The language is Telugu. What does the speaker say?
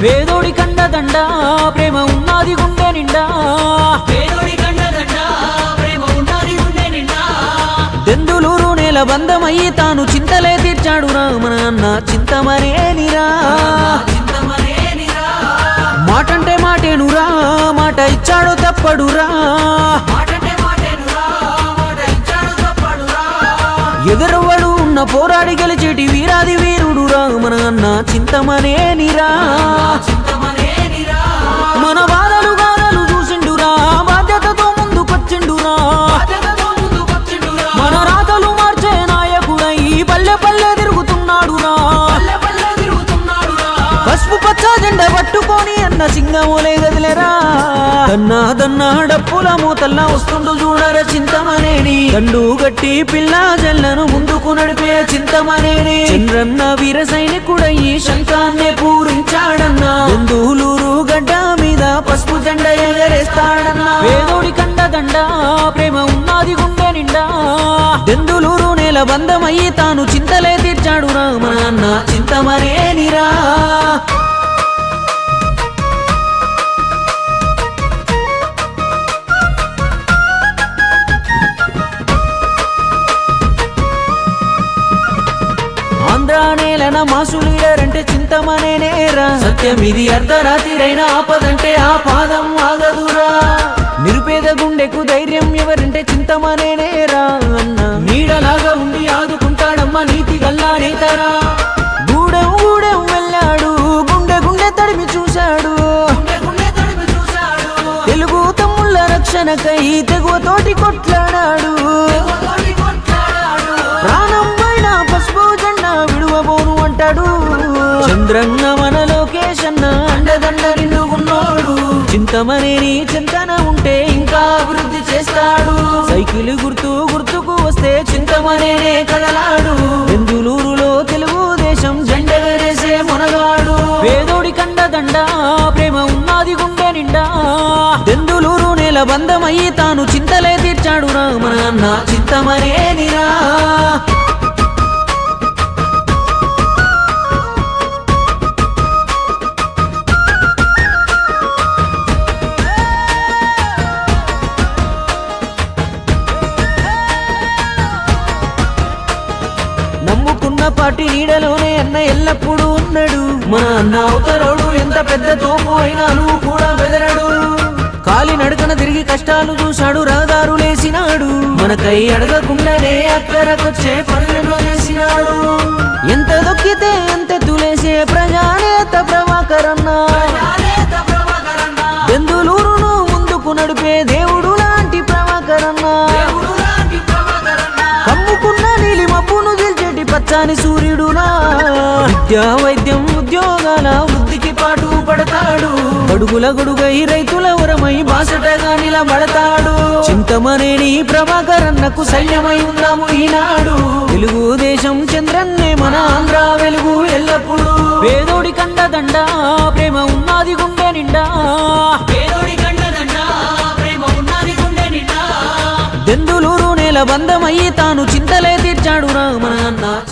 పేదోడి కండదండ ప్రేమ ఉన్నది గుండె నిండా దెందులూరు నేల బంధమయ్యి తాను చింతలే తీర్చాడురా మన అన్న చింతమనేనిరా మాటంటే మాటేనురా మాట ఇచ్చాడు తప్పడురా ఎదురవ్వడు ఉన్న పోరాడి గెలిచేటి వీరాది వీరుడురా మన అన్న చింతమనేనిరా మన బాధలు గాథలు చూసిండురా బాధ్యతతో ముందుకొచ్చిండురా మన రాతలు మార్చే నాయకుడై పల్లె పల్లె తిరుగుతున్నాడురా పసుపు పచ్చ జెండా పట్టుకొని అన్న సింగమోలే గదిలేరా దన్నా దన్నా డప్పుల మూతల్లా వస్తుండు చూడర చింతమనేని దండు గట్టి పిల్ల జల్లను ముందుకు నడిపే చింతమనేని చంద్రన్న వీర సైనికుడయ్యి శంఖాన్నే పూరించాడన్నా దెందులూరు గడ్డ మీద పసుపు జెండ ఎగరేస్తాడన్నా పేదోడి కండదండ ప్రేమ ఉన్నది గుండె నిండా దెందులూరు నేల బంధమయ్యి తాను చింతలే తీర్చాడురా మన అన్న చింతమనేనిరా ఆంధ్ర నేలన మాసులీడరంటే చింతమనేనేరా సత్యమిది అర్ధరాత్రిరైనా ఆపదంటే ఆ పాదం ఆగదురా నిరుపేద గుండెకు ధైర్యం ఎవరంటే చింతమనేనేరా అన్న నీడలాగా ఉండి ఆదుకుంటాడమ్మ నీతి గల్లా నేతరా గూడెం గూడెం వెళ్ళాడు గుండె గుండె తడిమి చూశాడు తెలుగు తమ్ముళ్ళ రక్షణకై తెగువతోటి కొట్లాడాడు ప్రాణం పైన పసుపు జెండా విడువబోను అంటాడు చంద్రన్న మన లోకేశన్న అండదండ నిండుకున్నాడు చింతమనేని చింతన ఉంటే ఇంకా అభివృద్ధి చేస్తాడు సైకిల్ గుర్తుకు వస్తే చింతమనేనే కదలాడు దెందులూరులో తెలుగుదేశం జెండెగరేసే మునగాడు పేదోడి కండదండ ప్రేమ ఉన్నది గుండె నిండా దెందులూరు నేల బంధమయ్యి తాను చింతలే తీర్చాడురా మన అన్న చింతమనేనిరా నమ్ముకున్న పార్టీ నీడలోనే అన్న ఎల్లప్పుడూ ఉన్నాడు మన అన్న అవతరోడు ఎంత పెద్ద తోపు అయినా నువ్వు కూడా బెదరడు కాలి నడకన తిరిగి కష్టాలు చూశాడు రహదారులేసినాడు మనకై అడగకుండానే అక్కరకొచ్చే పనులను చేసినాడు ఎంత దొక్కితే ఎంత తులేసే ప్రజానేత ప్రభాకరన్న దెందులూరును ముందుకు నడిపే దేవుడు లాంటి ప్రభాకరన్న కమ్ముకున్న నీలి మబ్బును దిల్చేటి పచ్చని సూర్యుడునా విద్యా వైద్యం ఉద్యోగాల వృద్ధికి పాటు పడతాడు గడుగుల గొడుగై రైతుల ఉరమై బాసటగా నిలబడతాడు చింతమనేని ప్రభాకరన్నకు సైన్యమై ఉన్నాము ఈనాడు తెలుగుదేశం చంద్రన్నే మన ఆంధ్ర వెలుగు ఎల్లప్పుడు పేదోడి కండదండ ప్రేమ ఉన్నది గుండె నిండా దెందులూరు నేల బంధమయ్యి తాను చింతలే తీర్చాడురా మన అన్న